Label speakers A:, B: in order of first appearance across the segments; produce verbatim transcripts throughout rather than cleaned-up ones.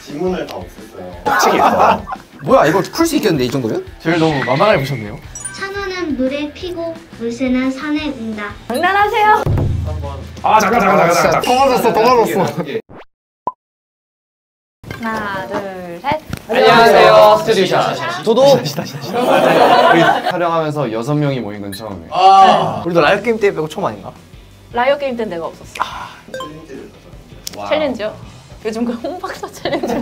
A: 지문을 다 없앴어요.
B: 치기 있어.
C: 뭐야 이거 풀 수 있겠는데 이 정도면?
D: 저를 너무 만만하게 보셨네요.
E: 찬원은 물에 피고 물새는 산에 운다.
F: 장난하세요.
B: 아 잠깐 잠깐 잠깐 잠깐.
D: 더 맞았어, 더 맞았어.
F: 하나, 둘, 셋.
C: 안녕하세요 스튜디오샷. 저도
D: 다시 다시 다시. 우리 촬영하면서 여섯 명이 모인 건 처음이에요.
C: 아 우리도 라이브 게임 때 빼고 처음 아닌가?
F: 라이어 게임 때는 내가 없었어.
A: 챌린지를 가져요.
F: 챌린지요? 요즘 그 홍박사 챌린지.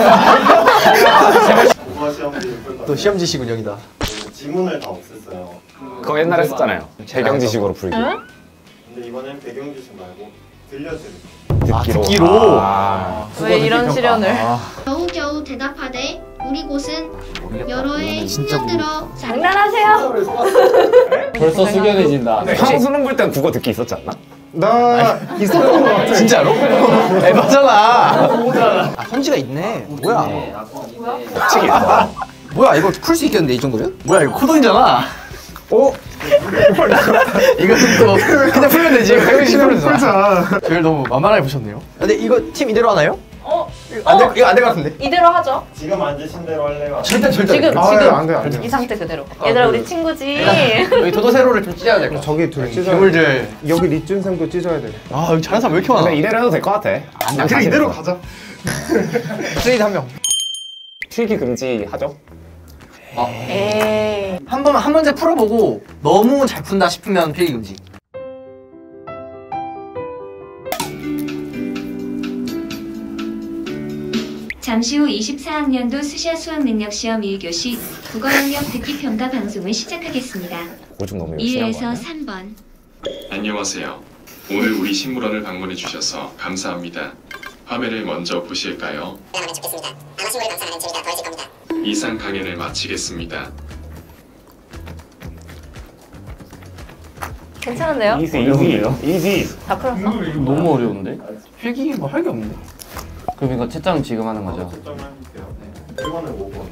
A: 국어 시험지를 풀
C: 또 시험지식은 여기다.
A: 지문을 다 없앴어요.
B: 그거 옛날에 했었잖아요. 배경지식으로 풀기.
F: 응?
A: 근데 이번엔 배경 지식 말고 들려드릴게요.
C: 아
B: 듣기로.
C: 듣기로.
B: 아.
F: 왜 이런 시련을?
E: 겨우겨우 대답하되 우리 곳은 여러 해
C: 진짜
E: 십년 들어
F: 장난하세요.
D: 벌써 숙연해진다.
B: 형 수능 볼 땐 국어 듣기 있었지 않나?
D: 나 있었던 것 같아.
C: 진짜로? 에바잖아. 아 선지가 있네. 뭐야?
B: 치기 있어.
C: 뭐야 이거 풀 수 있겠는데 이 정도면?
D: 뭐야 이거 코돈이잖아.
C: 어? 이거 또 그냥 풀면 되지. 배우기 싫으면 되잖아.
D: 저를 너무 만만하게 보셨네요.
C: 근데 이거 팀 이대로 하나요?
F: 어?
C: 안 될, 이거 안 될 것 같은데?
F: 이대로 하죠.
A: 지금 앉으신 대로 할래요?
C: 절대 절대.
F: 지금
D: 아,
F: 지금
D: 네, 안 돼, 안 돼.
F: 이 상태 그대로. 얘들아 우리 친구지.
C: 여기 도도 세로를 좀 찢어야 될 것 같아.
G: 저기 둘 찢어야 돼.
C: 괴물들.
G: 여기 리준 쌤도 찢어야 돼.
C: 아 여기 잘하는 사람 왜 이렇게 많아?
B: 근데 이대로 해도 될 것 같아. 난
G: 그냥 이대로
B: 있어.
G: 가자.
C: 트레이드 한 명.
B: 필기 금지 하죠?
F: 에이.
C: 한 번 한 문제 풀어보고 너무 잘 푼다 싶으면 필기 금지.
H: 잠시 후 이십사 학년도 수시아 수학능력시험 일 교시 국어능력 듣기평가 방송을 시작하겠습니다.
B: 오중 너무 열심히 한 거
H: 일에서
B: 아니야?
H: 삼 번.
I: 안녕하세요. 오늘 우리 식물원을 방문해 주셔서 감사합니다. 화면을 먼저 보실까요?
J: 하면 좋겠습니다. 아마 식물을 감상하는 재미가 더해질 겁니다.
I: 이상 강연을 마치겠습니다.
F: 괜찮은데요?
B: 이지 이지 이지.
F: 다 풀었어?
D: 너무 어려운데?
C: 필기 뭐 할 게 없는데.
D: 그럼 이거 채점 지금 하는 거죠?
A: 채점을 해볼게요. 일 번에 오 번.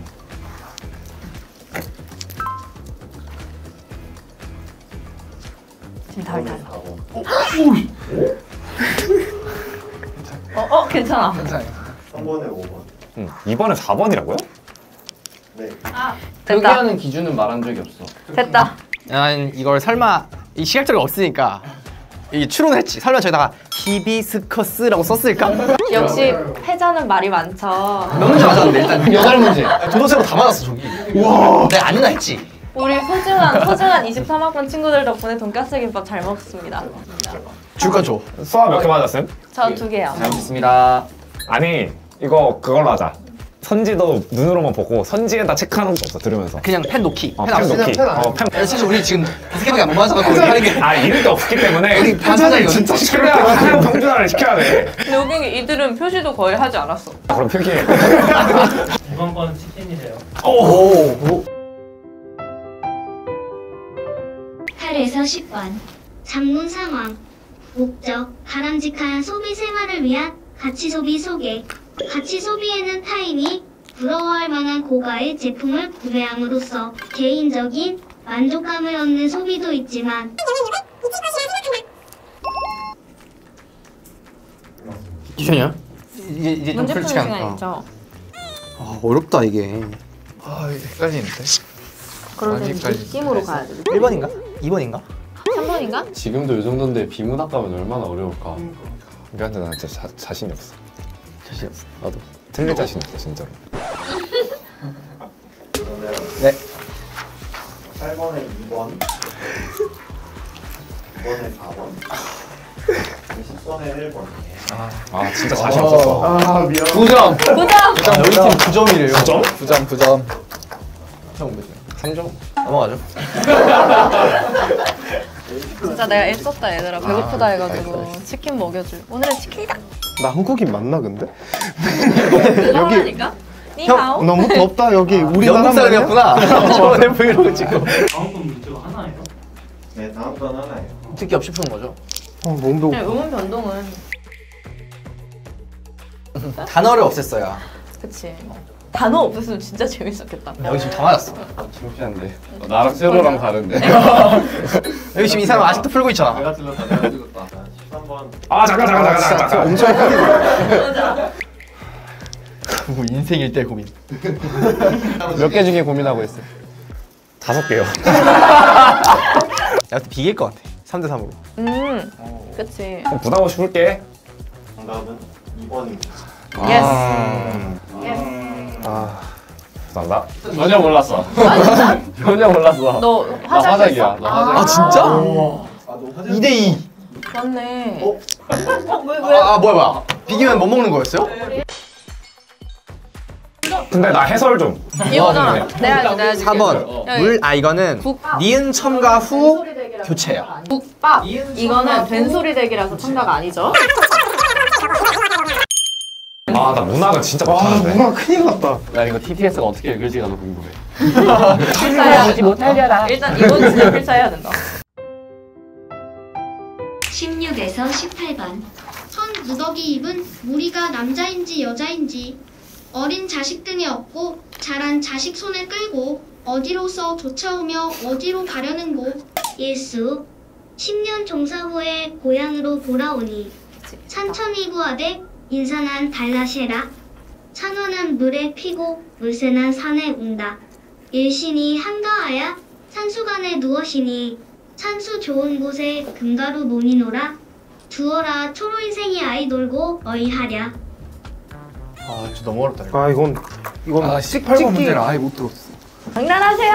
F: 지금 다 달라.
A: 사 번.
F: 어, 어, 괜찮아.
C: 괜찮아요.
A: 삼 번에 오 번.
B: 응. 이번에 사 번이라고요?
A: 네.
F: 됐다.
D: 표기하는 기준은 말한 적이 없어.
F: 됐다.
C: 난 이걸 설마 이 시각적이 없으니까 이 추론을 했지. 설마 저기다가 히비스커스라고 썼을까?
F: 역시 패자는 말이 많죠.
C: 몇 문제 맞았는데 일단
D: 여덟 문제.
C: 도도새로 다 맞았어 저기. 와. 내가 아니나 했지.
F: 우리 소중한 소중한 이십삼 학번 친구들 덕분에 돈가스 김밥 잘 먹었습니다.
C: 줄까 줘.
B: 수학 몇 개 맞았음?
F: 저 두 개요.
D: 잘 먹겠습니다.
B: 아니 이거 그걸로 하자. 선지도 눈으로만 보고 선지에다 체크하는 것도 없어 들으면서.
C: 그냥 펜 놓기.
B: 어,
C: 펜
B: 펜
C: 안
B: 놓기.
C: 쓰자.
B: 어, 펜.
C: 아니, 사실 우리 지금 다섯 개밖에 안 맞아서 하는 게.
B: 아 이런 게 없기 때문에
C: 우리 반사장이
B: 진짜 시끄러워. 하얀 평준화를 시켜야 돼.
F: 근데 웃긴 게 이들은 표시도 거의 하지 않았어.
B: 그럼 필기해.
K: 이번 건 치킨이래요.
C: 오.
E: 팔에서 십 번. 장문 상황. 목적, 바람직한 소비 생활을 위한 가치 소비 소개. 가치 소비에는 타인이 부러워할 만한 고가의 제품을 구매함으로써 개인적인 만족감을 얻는 소비도 있지만
C: 기준이야? 이제 이제 좀
F: 문제 푸는
C: 솔직한.
F: 시간
C: 어.
F: 있죠.
C: 아 어렵다 이게.
D: 아, 헷갈리는데?
F: 그러면
D: 아직까지.
F: 느낌으로 가야 돼.
C: 일 번인가? 이 번인가?
F: 삼 번인가?
D: 지금도 이 정도인데 비문학 가면 얼마나 어려울까?
B: 미안한데 나 진짜 자, 자신이 없어.
C: 자신 없어.
B: 나도 틀릴 자신 없어 진짜로.
C: 네.
A: 팔 번에 이 번. 구 번에 사 번. 십 번에 일 번.
B: 아 진짜 자신 없었어.
G: 아 미안.
C: 구 점.
F: 구 점!
C: 구 점. 우리 팀 구 점이래요.
B: 구 점?
C: 구 점. 구 점. 형 몇 점?
B: 삼 점?
C: 넘어가죠.
F: 진짜 내가 애썼다 얘들아. 배고프다 해가지고 치킨 먹여줄. 오늘은 치킨이다.
G: 나 한국인 맞나 근데?
F: 여기 니하오.
G: 너무 덥다 여기. 우리나라
C: 영국 사람이었구나. 저번에 브이로그 찍고.
K: 다음 건 문제가 하나예요?
A: 네, 다음 건 하나예요.
C: 듣기 없이 푸는 거죠.
G: 어 너무 배고파.
F: 의문 변동은
C: 단어를 없앴어요.
F: 그치. 단어 없었으면 진짜 재밌었겠다.
C: 여기 지금 다 맞았어.
D: 창피한데. 나랑 세로랑 다른데.
C: 여기 지금 이 사람 아직도 풀고 있잖아.
A: 내가 틀렸다, 내가 틀렸다. 십삼 번.
B: 아 잠깐 잠깐 잠깐 잠깐 잠깐.
G: 엄청 헷갈리네.
C: 뭐 인생 일대 고민.
D: 몇 개 중에 고민하고 있어요?
B: 다섯 개요.
C: 내가 비길 것 같아. 삼 대 삼으로.
F: 음, 그치.
B: 부담 없이 풀게.
A: 정답은 이 번입니다.
F: 예스.
G: 아,
B: 감사합니다.
D: 전혀 몰랐어. 전혀 몰랐어.
F: 너
D: 나
F: 화장
D: 화작이야.
F: 했어?
D: 나 화작.
C: 아 진짜? 이 대 이.
F: 맞네.
A: 어?
C: 아, 아 뭐야 뭐야. 비기면 못 먹는 거였어요?
B: 근데 나 해설 좀.
F: 이거잖아. 내가 내가 해줄게.
C: 사 번.
F: 여기.
C: 물, 아 이거는
F: 국밥.
C: 니은 첨가 후 교체야.
F: 국밥. 이거는 된소리 대기라서 첨가가 아니죠?
B: 아, 나 문학은 진짜
G: 와,
B: 못하는데.
G: 문화 큰일 났다.
D: 난 이거 티티에스가 어떻게 읽을지가 너무 궁금해.
F: 필사해야 못하려나. 일단 이건 진짜 필사해야 된다.
H: 십육에서 십팔 번.
E: 선 무더기 입은 무리가 남자인지 여자인지 어린 자식 등에 업고 자란 자식 손을 끌고 어디로서 쫓아오며 어디로 가려는 곳. 예수 십 년 종사 후에 고향으로 돌아오니 산천이 구하되 인산한 달라셰라 산원한 물에 피고 물새난 산에 운다. 일신이 한가하야 산수간에 누워시니 산수 좋은 곳에 금가루 논이노라. 두어라 초로 인생이 아이 놀고 어이하랴.
C: 아 진짜 너무 어렵다 이거.
G: 아, 이건 이건
C: 아 십팔 번 문제를 아예 못 들었어.
F: 장난하세요?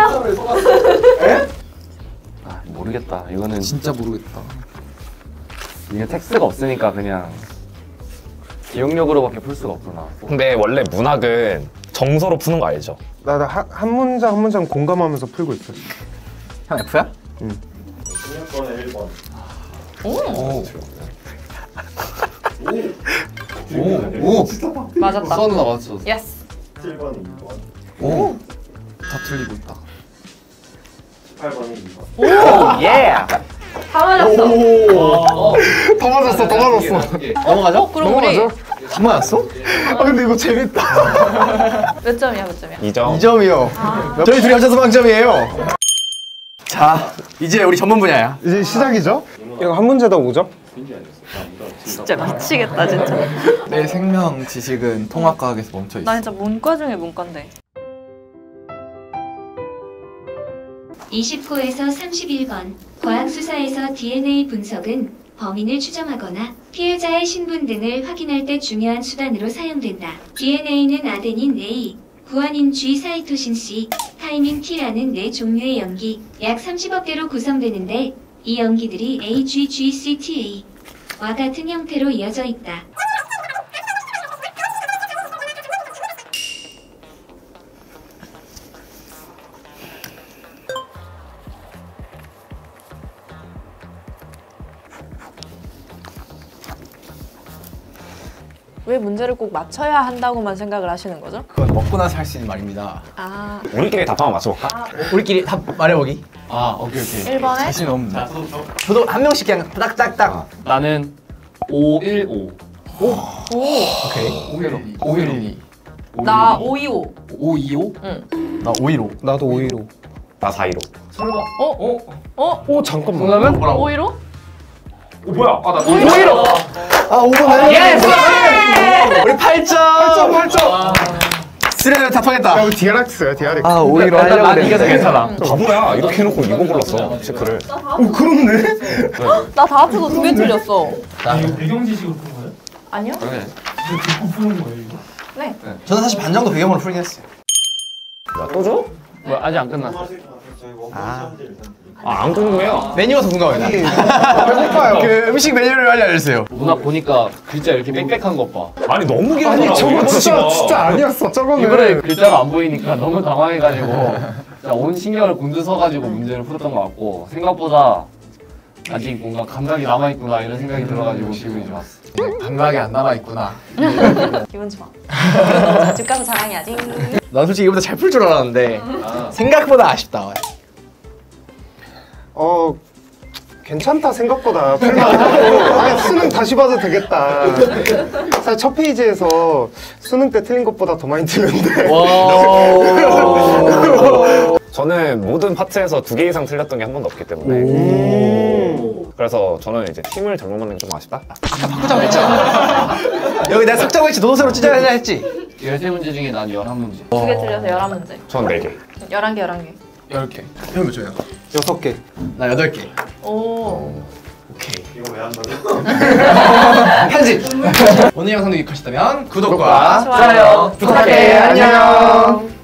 D: 아 모르겠다. 이거는
C: 진짜 모르겠다.
D: 이게 텍스트가 없으니까 그냥 기억력으로밖에 풀 수가 없구나.
B: 근데 원래 문학은 정서로 푸는 거 알죠?
G: 나 한 한 문장 한 문장 공감하면서 풀고 있어.
C: 형 F야?
A: 십육 번에 일 번.
C: 오.
D: 오! 오!
F: 맞았다.
D: 써누나 맞췄어.
F: 예스.
A: 칠 번이 이 번.
C: 오. 다 틀리고 있다.
A: 십팔 번이 이 번.
B: 오, 예!
F: 다 맞았어.
G: 더 맞았어, 더 맞았어.
C: 넘어가죠?
F: 어, 그럼 우리
C: 다 맞았어?
G: 아, 근데 이거 재밌다.
F: 몇 점이야, 몇 점이야?
B: 이 점.
C: 이 점이요. 저희 둘이 합쳐서 빵점이에요. 자, 이제 우리 전문 분야야.
G: 이제 시작이죠? 이거 한 문제당 오 점?
F: 진짜 미치겠다, 진짜.
C: 내 생명 지식은 통합과학에서 멈춰 있어.
F: 나 진짜 문과 중에 문과인데.
H: 이십구에서 삼십일 번. 과학수사에서 디엔에이 분석은 범인을 추정하거나 피해자의 신분 등을 확인할 때 중요한 수단으로 사용된다. 디엔에이는 아데닌 A, 구아닌 G, 사이토신 C, 타이민 T라는 네 종류의 염기, 약 삼십억 개로 구성되는데 이 염기들이 A, G, G, C, T, A와 같은 형태로 이어져 있다.
F: 왜 문제를 꼭 맞춰야 한다고만 생각을 하시는 거죠?
C: 그건 먹고 나서 할 수 있는 말입니다.
F: 아,
B: 우리끼리 답 한번 맞춰볼까?
C: 우리끼리 답 말해보기.
D: 아 오케이 오케이.
F: 일 번에
C: 자신 없네. 저도 한 명씩 그냥 딱딱딱.
D: 나는 오백십오.
C: 오케이. 오백십이.
F: 나 오이오.
C: 오백이십오?
F: 응.
C: 나 오백십오.
G: 나도 오 일오.
B: 나 사 일오.
F: 어? 어? 어?
G: 오, 잠깐만.
C: 정답은? 뭐라고?
F: 오이로?
B: 오, 뭐야? 아, 나
C: 오백십오!
G: 아, 오 번
C: 예스! 우리 팔 점! 팔 점, 팔 점! 수련을 답하겠다.
G: 야, 우리 디아렉스야, 디아렉스.
C: 아, 오히려 하려고
D: 난 이겨서 괜찮아.
B: 바보야. 이렇게 해놓고 이거 골랐어. 체크를.
G: 오, 그렇네.
F: 나 다 합쳐서 두 개 틀렸어.
K: 아, 이거 배경 지식으로 푼 거예요?
F: 아니요?
D: 그래.
K: 이거 듣고 푸는 거예요, 이거?
F: 네.
C: 저는 사실 반 정도 배경으로 풀긴 했어요.
B: 야, 또 줘?
D: 뭐 아직 안 끝났어.
A: 하실 것 같아서 저희 원본
C: 아.
A: 시험지를 일단 드릴게요.
B: 아, 안 궁금해요.
C: 메뉴가 더 궁금합니다.
G: 배고파요.
C: 그 음식 메뉴를 빨리 알려주세요.
D: 누나 보니까 글자 이렇게 빽빽한 것 봐.
B: 아니, 너무 길어.
G: 아니, 저거 진짜, 진짜 아니었어, 저거는.
D: 이번에 글자가 안 보이니까 너무 당황해가지고 진짜 온 신경을 곤두서가지고 문제를 풀었던 것 같고 생각보다 아직 뭔가 감각이 남아있구나 이런 생각이 들어가지고 기분이 좋았어.
C: 감각이 안 남아있구나.
F: 기분 좋아. 기분 좋아. 집 가서 자랑해야지.
C: 난 솔직히 이보다 잘 풀 줄 알았는데 생각보다 아쉽다.
G: 어, 괜찮다, 생각보다. 풀만하고. 아, 수능 다시 봐도 되겠다. 사실 첫 페이지에서 수능 때 틀린 것보다 더 많이 틀렸는데.
B: 저는 모든 파트에서 두 개 이상 틀렸던 게 한 번도 없기 때문에.
G: 오.
B: 그래서 저는 이제 팀을 잘못 만든 게 좀 아쉽다.
C: 바꾸자고 했잖아. 여기 내가 삭제하고 했지. 노노새로 찢어야 했지.
D: 열세 문제 중에 난 열한 문제.
F: 두 개 틀려서 열한 문제.
B: 전 네 개.
F: 열한 개, 열한 개.
C: 열 개. 형 몇 초야?
G: 여섯 개.
C: 나 여덟 개.
F: 오.
C: 오케이.
A: 이거 왜 한 거죠?
C: 편집! 오늘 영상도 유익하셨다면 구독과
F: 좋아요.
C: 부탁해. 안녕.